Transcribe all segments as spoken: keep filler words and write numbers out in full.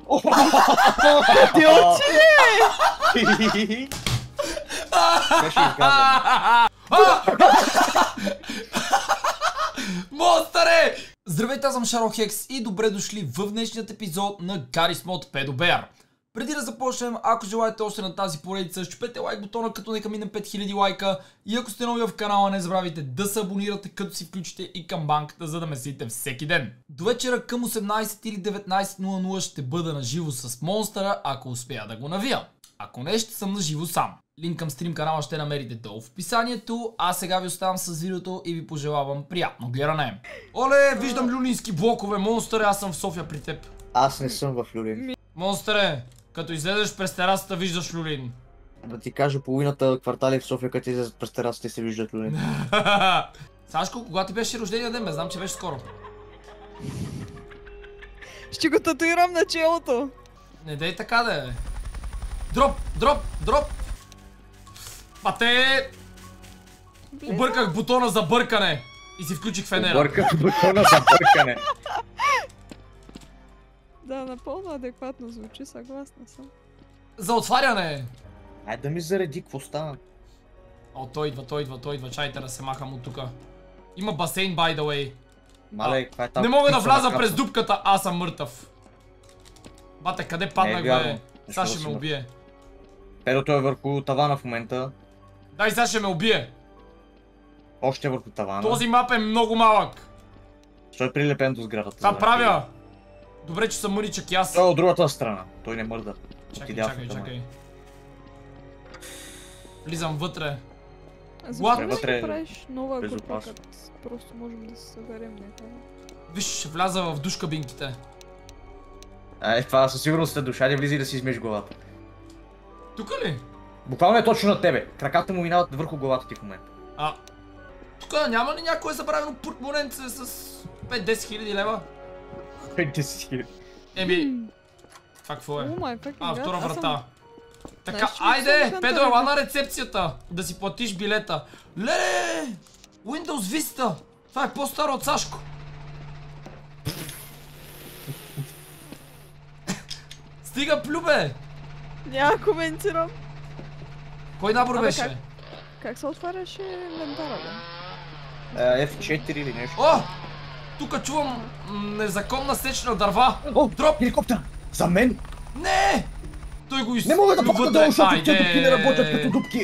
Ти очи! Беше изгазен. Монстъре! Здравейте, аз съм Шарлхекс и добре дошли в днешният епизод на Garry's Mod Pedo-Bear. Преди да започнем, ако желаете още на тази поредица, щупете лайк бутона, като нека минем пет хиляди лайка. И ако сте нови в канала, не забравяйте да се абонирате, като си включите и камбанката, за да ме следите всеки ден. До вечера към осемнайсет или деветнайсет нула нула ще бъда на живо с монстъра, ако успея да го навия. Ако не, ще съм на живо сам. Линк към стрим канала ще намерите долу в описанието, а сега ви оставам с видеото и ви пожелавам приятно гледане. Оле, виждам люлински блокове, монстъре, аз съм в София при теб. Аз не съм в Люлин. Монстъре, като излезеш през терасата, виждаш люлин. Да ти кажа, половината квартали в София, като излезат през терасата, се виждат Люлин. Сашко, кога ти беше рождения ден, бе? Знам, че беше скоро. Ще го татуирам на челото. Не дей така да е. Дроп, дроп, дроп. Пате! Обърках бутона за бъркане и си включих фенера. Обърках бутона за бъркане. Да, напълно адекватно звучи, съгласна съм. За отваряне! Ай да ми зареди, какво стана? О, той идва, той идва, той идва. Чайте да се махам от тука. Има басейн, by the way. Мале, каква е тази Не мога да птица вляза на през капа? дупката, аз съм мъртъв. Бате, къде паднах, вярно. бе? Сега Защо ще да ме си убие. Педото е върху тавана в момента. Дай, сега ще ме убие. Още е върху тавана. Този мап е много малък. Той е прилепен до сградата. Това за да правя. Добре, че съм мъничък и аз. Той е от другата страна. Той не мърда. Чакай, Отидя в чакай, автомат. чакай. Влизам вътре. Защо не Вътре си правиш нова група, безопасно. като просто можем да се съберем някъде? Виж, ще вляза в душ кабинките. Е, това със сигурност е душа, не влиза и да си измиеш главата. Тука ли? Буквално е точно над тебе. Краката му минават върху главата ти в момента. А. Тука няма ли някое забравено портмоненце с пет-десет хиляди лева? десет хиляди. Еми. Това какво е? О, май fucking А, god, втора аз съм- врата. Така, Знаеш, че айде, съм Педо, центъра, ела бе. на рецепцията. Да си платиш билета. Леле! Windows Vista. Това е по-старо от Сашко. Стига плюбе! Няма коментирам. Кой набор Абе, беше? как? Как се отваряше инвентара, бе? Е, Еф четири или нещо. О! Тука чувам м, незаконна сеч на дърва. О, Дроп! хеликоптер! За мен! Не! Той го из... Не мога да пускам вътре. долу, защото Айде. тези дупки не работят като дупки!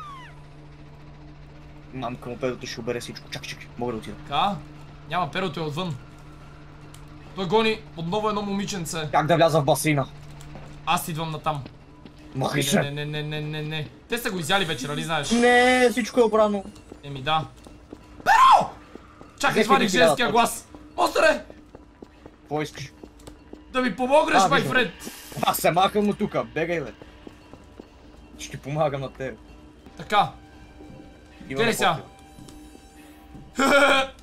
Мамка му педото ще обере всичко. Чакай, чакай, мога да отида. Така, няма, перото е отвън. Той гони отново едно момиченце. Как да вляза в басейна? Аз идвам натам. Махай Не, се! не, не, не, не, не, не. Те са го изяли вече, нали знаеш? Не, всичко е обрано. Еми да. Перо! Чакай, Взех извадих един хиляда, женския точно. глас. Монстъре! Какво искаш? Да ми помогнеш, А, май виждам. фред! Аз се махам от тука, бегай бе. Ще ти помагам на теб. Така. Имаме Къде сега? копия.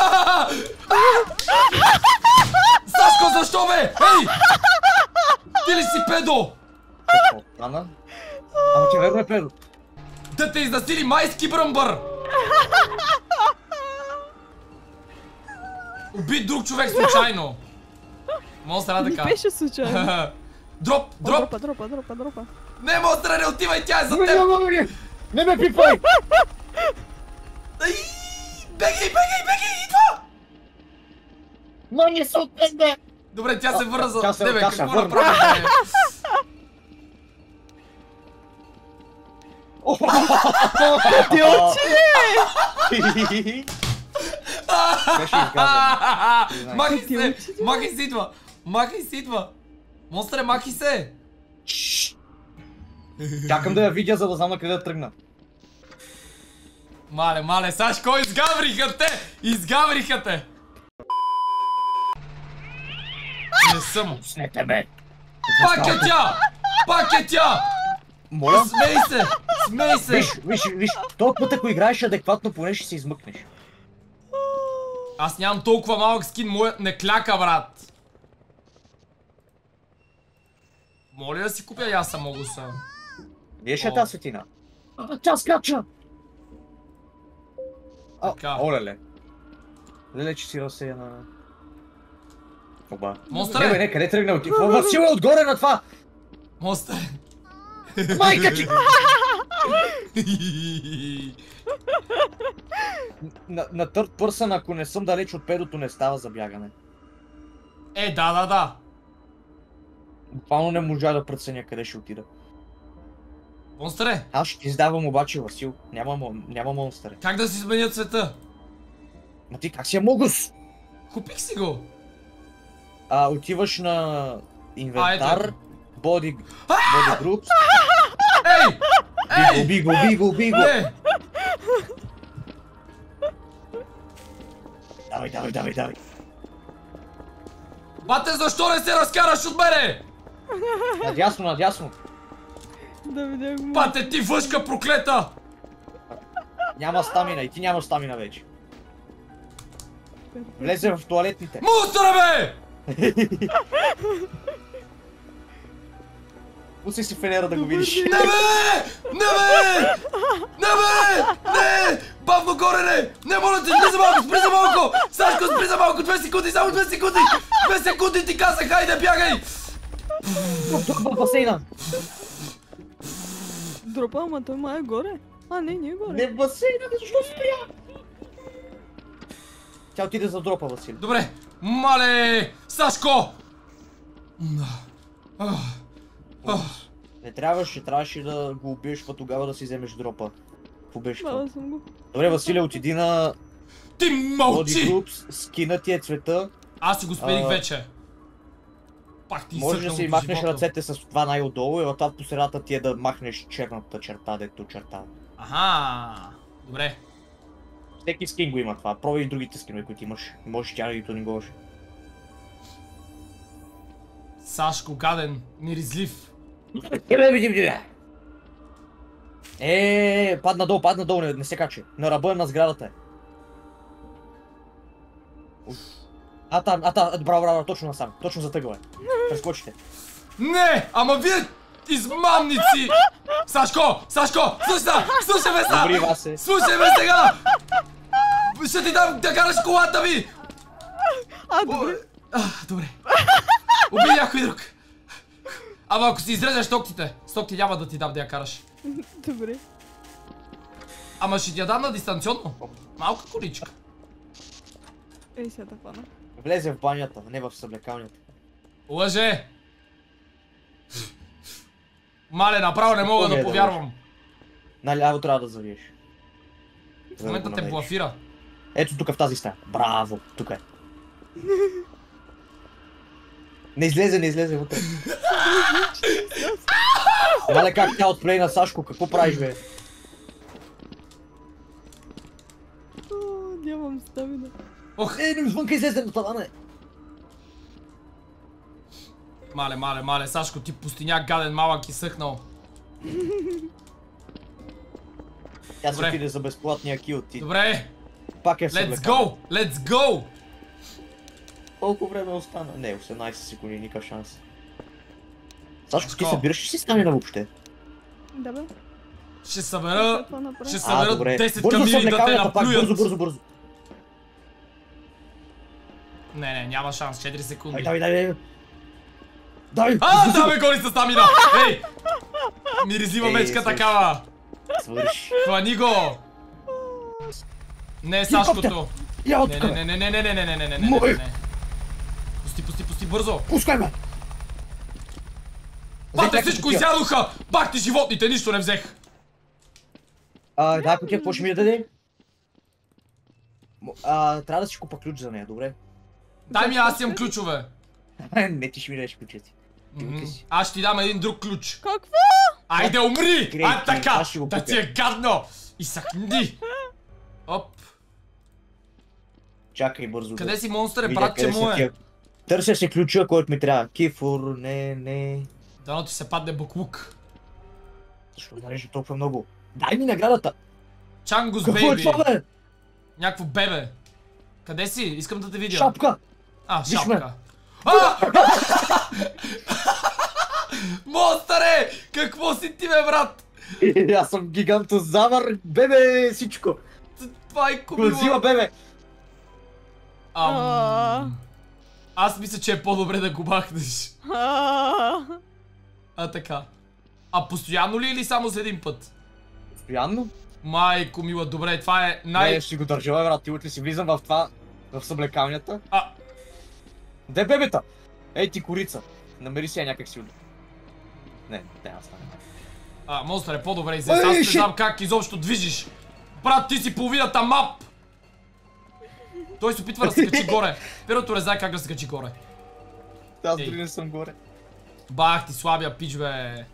Сашко, защо бе? Ей! Ти ли си педо? Какво стана? Ама че верно е педо. Да те изнасили майски бръмбър! Уби друг човек случайно. Монстър, Не така. беше случайно. Дроп, О, дроп! Дропа, дропа, дропа, дропа. Не, монстър, не отивай, тя е за Не, теб! не, не, не, не ме пипай! Ай, бегай, бегай, бегай, идва! Но не се отпезде! Добре, тя се А, върна за... тя се- Не бе, тя се какво върна. направи, бе? Ти очи! Беше изгазен. Махай Ти се! учи, ти Махай се, идва! Махай се, идва! Монстре, махай се! Чакам да я видя, за да знам на къде да тръгна. Мале, мале, Сашко, изгавриха те! Изгавриха те! Не съм. Снете ме! Пак е тя! Пак е тя! Моля? Смей се! Смей се! Виж, виж, виж, този път ако играеш адекватно, поне ще се измъкнеш. Аз нямам толкова малък скин, моят не кляка, брат! Моля да си купя яса много са. Виж е О. тази светлина. А, тя скача! А, Така. олеле. Леле, че си разсеяна. Оба. Монстър Не, бе, е! не, къде тръгна? Какво Васил е отгоре на това? Монстър е! Майка ти! На, на third person, ако не съм далеч от педото, не става за бягане. Е, да, да, да. Буквално не можа да преценя къде ще отида. Монстър е! Аз ще ти издавам обаче, Васил. Няма, мо- няма монстър. Как да си сменя цвета? Ма ти как си е могус? Купих си го! А, отиваш на А, инвентар, ето. боди, боди груп, Ей! Ей! биго, биго, биго. Не! Давай, давай, давай, давай. Бате, защо не се разкараш от мене? Надясно, надясно. Да видя го. Бате, ти въшка проклета! Няма стамина и ти няма стамина вече. Влезе в туалетните. Монстъра, бе! Пусни си фенера да го видиш. Не, бе! Не, бе! Не, бе! Не! Бавно горе, не! Не, моля те, спри за малко, спри за малко! Сашко, спри за малко! Две секунди, само две секунди! Две секунди ти казах, хайде, бягай! В басейна. Дропа, ама той май е горе. А, не, не е горе. Не в басейна, защо спря? Тя отиде за дропа, Васил. Добре, мале! Сашко! Ах, ах. Не трябваше, трябваше да го убиеш, па тогава да си вземеш дропа. Какво беше това? Мала съм го. Добре, Василе, отиди на Ти Body мълчи! Groups, скина ти е цвета. Аз си го смених А, вече. Пак ти Може да изсъкнал си от махнеш живота. ръцете с това най-отдолу и това по средата ти е да махнеш черната черта, дето черта. Аха, добре. Всеки скин го има това, пробвай и другите скинове, които имаш. Може тя да ни говориш. Сашко, гаден, миризлив. Ебе, види, види, бе! Е, падна долу, падна долу, не, не се качи. На ръба на сградата е. Уф. А там, а там, браво, браво, точно насам, точно за тъгъла е. Прескочите. Не, ама вие измамници! Сашко, Сашко, слушай, слушай ме сега! Добри, Васе. Слушай ме сега! Ще ти дам да караш колата ми! А, добре. А, добре. Уби някой друг. Ама ако си изрежеш токтите, с токти няма да ти дам да я караш. Добре. Ама ще ти я дам на дистанционно. Малка количка. Ей, сега да хвана. Влезе в банята, не в съблекалнята. Лъже! Мале, направо не мога Помня да да повярвам. Наляво трябва да завиеш. В момента те блафира. Ето тук в тази стая. Браво, тук е. Не излезе, не излезе вътре. Мале, как тя отплей на Сашко, какво правиш, бе? О, нямам стамина. Ох, Е, не звънка излезе на тавана. мале, мале, мале, Сашко, ти пустиняк гаден, малък и съхнал. Тя се Добре. отиде за безплатния кил, ти Добре, пак е в let's съблекалня. go, let's go! Колко време остана? Не, осемнайсет секунди, никакъв шанс. Сашко, ти Сашко. събираш ли си стамина въобще? Да, бе. Ще събера, Какво направи? ще А, събера добре. десет Бързо камили да те съблекалнята пак, бързо, наплюят. бързо, бързо. Не, не, няма шанс, четири секунди. Дай, дай, дай, дай. Дай! А, да бе, гони с стамина! Ей! Миризлива Ей, мечка свърши. такава! Свърши. Хвани го! Не, Сашкото! Я от Не, тук, не, бе. не, не, не, не, не, не, не, не, не, Мой. не, не. Пусти, пусти, пусти, бързо! Пускай ме! Бате, Взех всичко някакви изядоха! Бах ти животните, нищо не взех! А, да, ако ти какво ще ми да даде? М- А, трябва да си купа ключ за нея, добре? Дай ми, аз имам ключове! Не, ти ще ми дадеш ключа си. Ти Мгм. утре си. Аз ще ти дам един друг ключ. Какво? Айде, умри! Грей, А, така! аз ще го Да купя. ти е гадно! И съхни! Оп! Чакай бързо. Къде да си, монстър, видя брат, че къде са му е? тия. Търся си ключа, който ми трябва. Кифур, не, не. Дано ти се падне буклук. Защо нарежда толкова много? Дай ми наградата! Чангус Какво е бейби! това, бе? Някакво бебе! Къде си? Искам да те видя. Шапка! А, Виж ме. шапка. А! Монстъре! Какво си ти, бе, брат? Аз съм гигантозавър, бебе, всичко! Това е Гладзила, кубила. бебе! Ам... Аз мисля, че е по-добре да го махнеш. А, А така. А постоянно ли или само за един път? Постоянно? Майко мила, добре, това е най... Не, ще го държа, бе, брат, ти утре си влизам в това, в съблекалнята. А, Де бебета? Ей ти корица, намери си я някак си. Не, не, аз стане. а, монстър е по-добре излез, аз не знам как изобщо движиш. Брат, ти си половината мап! Той се опитва да се качи горе. Първото не знае как да се качи горе. Аз Ей. дори не съм горе. Бах ти слабия пич, бе.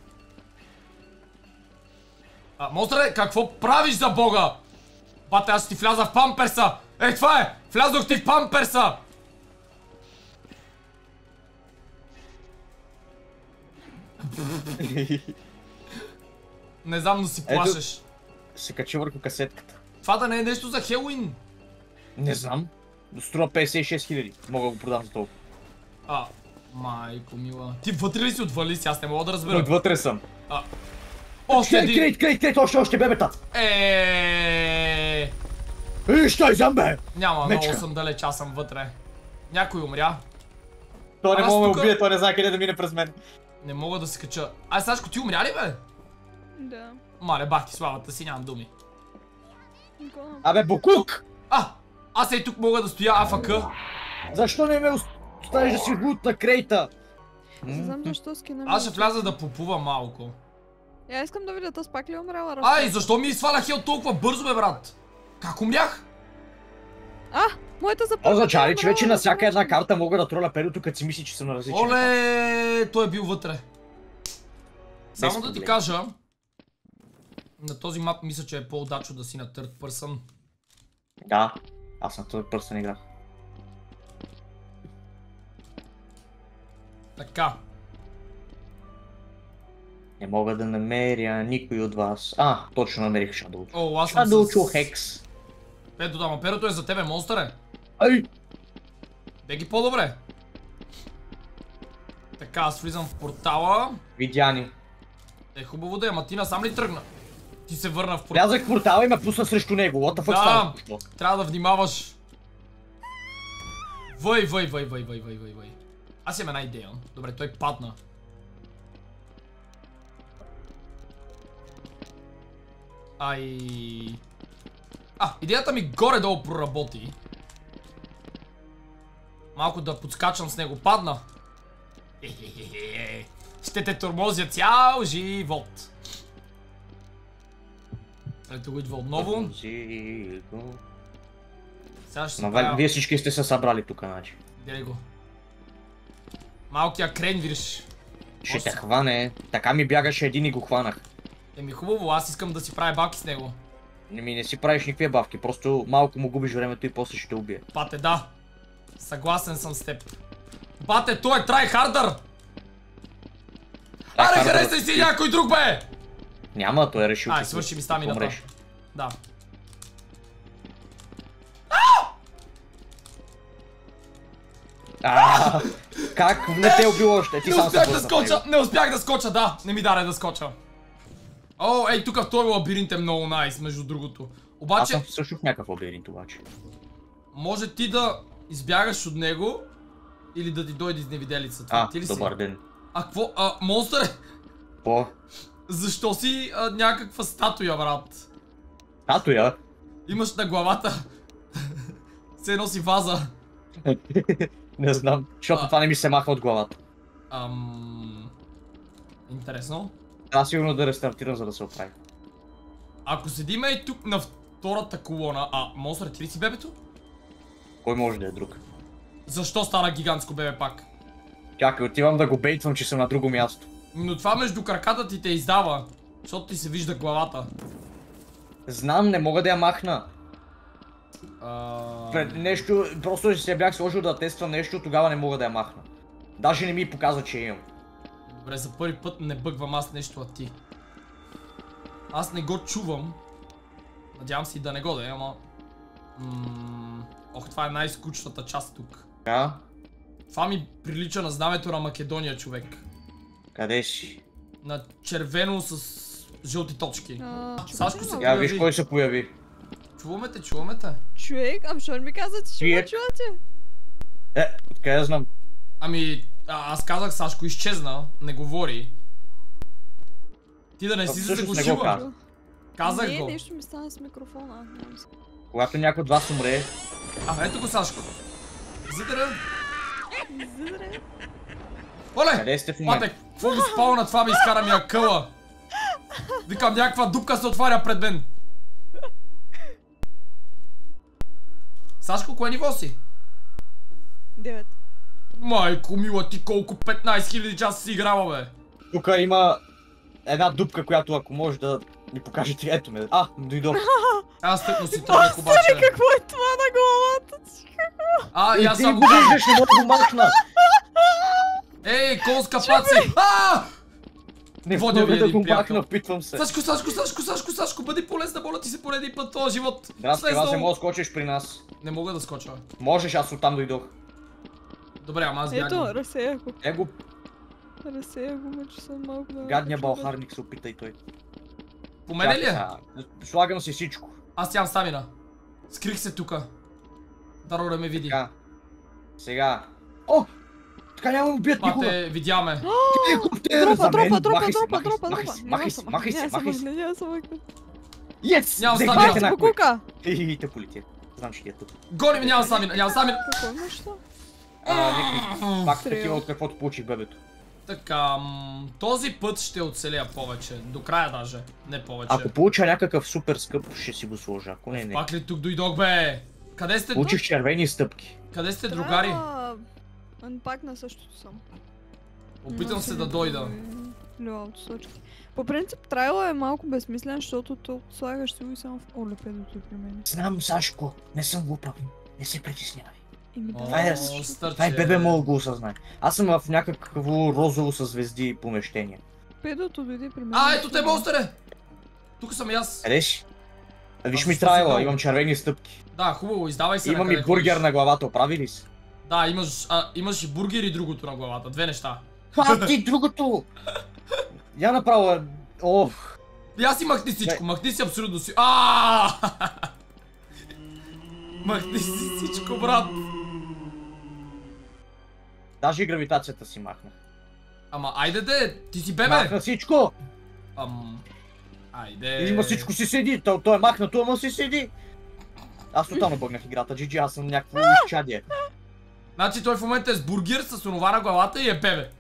А, монстре, какво правиш за бога? Бате, аз ще ти вляза в памперса! Е, това е! Влязох ти в памперса! Не знам, но си Ето. плашеш. Се качи върху касетката. Това да не е нещо за Хелуин. Не знам. Струва петдесет и шест хиляди. Мога да го продам за толкова. А, майко мила. Ти вътре ли си отвали си? Аз не мога да разбера. Отвътре съм. А. Още Крейт, един... крейт, крейт, крейт, още, още, бебета! Еее... Ей, що е зомбе? Няма, Мечка. много съм далеч, аз съм вътре. Някой умря. Той не Аз мога да ме тука- убие, той не знае къде да мине през мен. Не мога да се кача. Ай, Сашко, ти умря ли, бе? да. Мале, бах ти славата си, нямам думи. Никога. Абе, Бокук! А! Аз ей тук мога да стоя АФК. Защо не ме оставиш да си лут на крейта? Не знам защо скина ми. Аз ще вляза да попувам малко. Я искам да видя, тъс пак ли е умряла? Ай, защо ми сваля хел толкова бързо, бе, брат? Как умрях? А, моята запълня. Означава ли, че вече на всяка една карта мога да троля перото, като си мисли, че съм на различен етап? Оле, той е бил вътре. Само да ти проблем. кажа, на този мап мисля, че е по-удачно да си на third person. Да, аз на този пръстен игра. Така. Не мога да намеря никой от вас. А, точно намерих Shadow. О, аз съм Shadow с... Чу Хекс. Ето да, ма перото е за тебе, монстъре. Ай! Бе ги по-добре. Така, аз влизам в портала. Видя ни. Е, хубаво да е, ама ти насам ли тръгна? Ти се върна в портала. Влязах в портала и ме пусна срещу него. What the fuck Да, става? трябва да внимаваш. Въй, въй, въй, въй, въй, въй, въй, въй. Аз имам една идея. Добре, той падна. Ай... А, идеята ми горе-долу проработи. Малко да подскачам с него. Падна. Хе-хе-хе-хе. Ще те тормозя цял живот. Ето го идва отново. Сега ще си Ма, правя... вие всички сте се събрали тук, значи. Гледай го. Малкия крен, виж. Ще Още- те хване. Така ми бягаше един и го хванах. Еми хубаво, аз искам да си правя баки с него. Не ми не си правиш никакви бавки, просто малко му губиш времето и после ще те убие. Бате, да. Съгласен съм с теб. Бате, той е трайхардър! Аре, Трайхардър. харесай си някой друг, бе! Няма, той е решил, Ай, че свърши ми ще стамината. умреш. Да. А, как не те е убил още? Ти Не само успях се да блъсна в него. скоча, не успях да скоча, да. Не ми даде да скоча. О, ей, тук в този лабиринт е много найс, между другото. Аз Обаче, съм също в някакъв лабиринт обаче. може ти да избягаш от него или да ти дойде изневиделица. Това А, ти ли си? добър ден. А какво? А, монстър? По? Защо си а, някаква статуя, брат? Татуя? Имаш на главата. Се носи ваза. Не знам, защото А. това не ми се маха от главата. Ам... Интересно. Трябва сигурно да рестартирам, за да се оправи. Ако седиме и тук на втората колона, а монстър, ти ли си бебето? Кой може да е друг? Защо стана гигантско бебе пак? Чакай, отивам да го бейтвам, че съм на друго място. Но това между краката ти те издава, защото ти се вижда главата. Знам, не мога да я махна. А... Пред нещо, просто ще се бях сложил да тествам нещо, тогава не мога да я махна. Даже не ми показва, че имам. Добре, за първи път не бъгвам аз нещо, а ти. Аз не го чувам. Надявам се и да не го да е, ама... М... Ох, това е най-скучната част тук. А? Това ми прилича на знамето на Македония, човек. Къде си? На червено с жълти точки. А, Сашко се Я виж появи. кой се появи. Чуваме те, чуваме те. Човек, ам що не ми каза, че ще Човек. ме чувате? Е, Къде да знам? Ами, а, аз казах Сашко изчезна, не говори. Ти да не си се Всъщност не го заглушила. каза. Казах Не, го. нещо ми стана с микрофона. нямам се. Когато някой от вас умре, А, ето го Сашко. Зидера. Зидре. Оле! къде сте в момента? Патек, какво го спало на това ми изкара ми акъла? Викам, някаква дупка се отваря пред мен. Сашко, кое ниво си? Девет. Майко мила, ти колко петнайсет хиляди часа си играла, бе? Тук има една дупка, която ако може да ми покажете, ето ме. А, дойдох. Аз тъкно си тръгнах обаче. Какво е това на главата си? А, и аз ти само го казвам. виждаш, не мога да го махна. Ей, колска паци! А! Не Водя мога ви да един го приятел. махна, опитвам се. Сашко, Сашко, Сашко, Сашко, Сашко, бъди полезна, моля ти се пореден път този живот. Здрасти, Слез аз не долу. мога да скочиш при нас. Не мога да скоча. Можеш, аз оттам дойдох. Добре, ама аз Ето, бягам. разсея го. Е го Разсея го, ме, че съм малко да... гадния балхарник се опита и той. По мене ли е? Чакай сега, слагам си всичко. Аз нямам стамина. Скрих се тука. Даро да ме види. Така. Сега. О! Така няма да убият никога. Пате, видяме. Хеликоптер Дропа, за мен. дропа, дропа, Махай се, дропа, махай се, дропа, махай дропа. се, махай се, махай се, махай се. Няма се махне. Yes! Нямам Взех стамина. двете Пак някой. покука. И те полетят. Знам, че ти е тук. Гони ми, нямам стамина, нямам стамина. Какво имаш то? А, някакви пак Стрел. такива, от каквото получих бебето. Така, м, този път ще оцеля повече. До края даже, не повече. Ако получа някакъв супер скъп, ще си го сложа. Ако не, не. Пак ли тук дойдох, бе? Къде сте? Получих червени стъпки. Къде сте, другари? Трябва... Пак на същото съм. Опитам се да дойда. Люалто сочки. По принцип, трайла е малко безсмислен, защото тук слагаш си го и само в... О, лепедото е при мен. Знам, Сашко, не съм глупав. Не се притеснявай. Ими да. Това е- О, стърче. Това и бебе мога да го осъзнае. Аз съм в някакво розово със звезди помещение. Педото дойде при мен. А, ето те, монстъре! Тук съм и аз. Къде си? А, Виж Аз ми съм трайла, много. имам червени стъпки. Да, хубаво, издавай се. Имам накъде и бургер ходиш. на главата, оправи ли се? Да, имаш, а, имаш и бургер и другото на главата. Две неща. А, ти другото! Я направо... Ох! И аз си махни всичко, махни си абсолютно си. А! Махни си всичко, брат. Даже и гравитацията си махна. Ама айде де, ти си бебе. Махна всичко! Ам... Айде. Има всичко си седи, то, то е махнато, ама си седи! Аз тотално бъгнах играта, джи джи, аз съм някакво изчадие. Значи той в момента е с бургер, с онова на главата и е бебе.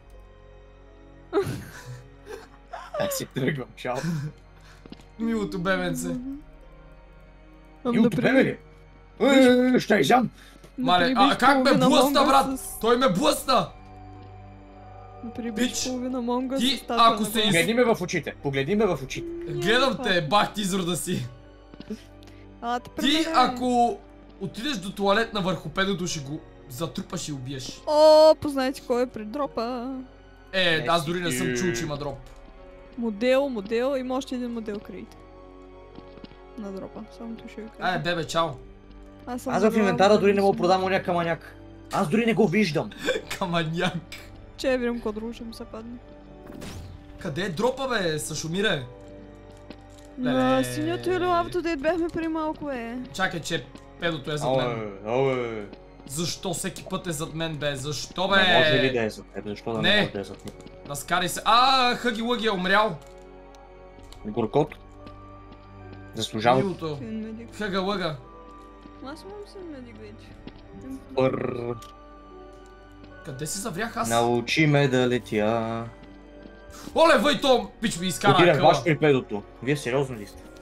Аз си тръгвам, чао. Милото бебенце. Ам, Милото бебе ли? Е, ще изям! Мале, а как ме блъсна, брат? Той ме блъсна! Бич, Прибиш половина монга ти, с статуя ако на се глава. из- Погледни ме в очите, погледни ме в очите. Гледам те, бах ти изрода си. А, те Ти, премене. ако отидеш до туалетна върху педото, ще го затрупаш и убиеш. О, познайте кой е при дропа. Е, Не аз си дори не съм ти. чул, че има дроп. Модел, модел, има още един модел крейт. На дропа, само то ще ви кажа. Ай, бебе, чао. Аз, съм Аз в забрала инвентара да дори не съм- мога продам оня каманяк. Аз дори не го виждам. Каманяк. Че видим какво друго ще му се падне. Къде е дропа, бе, Сашомире? На Леле. синьото или лавто дед бяхме при малко, е. Чакай, че педото е зад мен. Ое, ое. Защо всеки път е зад мен, бе? Защо, бе? Не може ли да е за теб? Защо да Не. не може да е за теб? Наскари се. А, Хъги Лъги е умрял. Горкото. Заслужава. Милото. Син медик. Хъга Лъга. Аз имам син медик вече. Пър... Къде се заврях аз? Научи ме да летя. Оле, въй, то пич ми изкара Отидах акъла. баш при педото. Вие сериозно ли сте?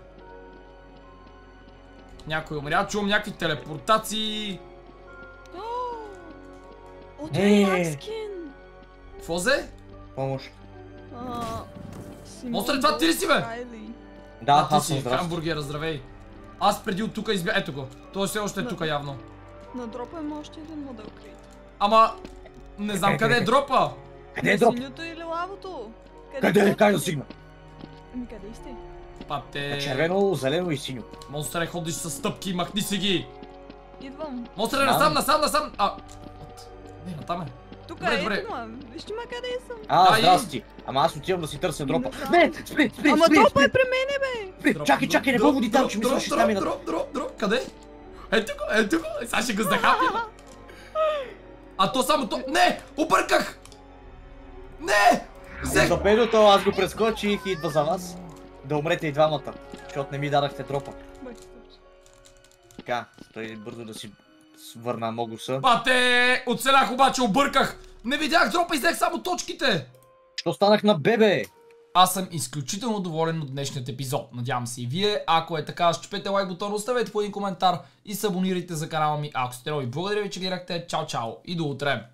Някой умря, чувам някакви телепортации. О, О, това е Е. Макскин. Какво зе? Помощ. А, Симон Монстър, това ти ли си, бе? Райли. Да, А, ти аз съм си, здрасти. хамбургера, здравей. Аз преди от тука избя... Ето го. Той все още е Да. тука явно. На дропа има още един модел крейт. Ама... Не знам къде е дропа. Къде е дроп? Синьото или лавото? Къде е? е Как да стигна? Ами къде сте? Пате... На червено, зелено и синьо. Монстър, ходиш с стъпки, махни си ги. Идвам. Монстър, насам, насам, насам. А... Не, натам е. Тук Добре, е, добре. ето ма. Вижте ма къде съм. А, Да, и- здрасти. Ама аз отивам да си търся дропа. Да. Не, спри, спри, Ама спри, дропа спри, е при мене, бе. спри. Дроп, Чакай, дроп, чакай, не дроп, го води там, дроп, че ми дроп, свърши дроп, стамината. Дроп, дроп, дроп, къде? Ето го, ето го. Сега ще го захапя. А то само то... Не! Обърках! Не! Взех... За бедото аз го прескочих и идва за вас. Да умрете и двамата, защото не ми дадахте дропа. Така, той бързо да си върна Могуса. Бате! Оцелях обаче, обърках! Не видях дропа и взех само точките! Що станах на бебе? Аз съм изключително доволен от днешният епизод. Надявам се и вие. Ако е така, щупете лайк бутона, оставете по един коментар и се абонирайте за канала ми, ако сте нови. Благодаря ви, че гледахте. Чао, чао и до утре!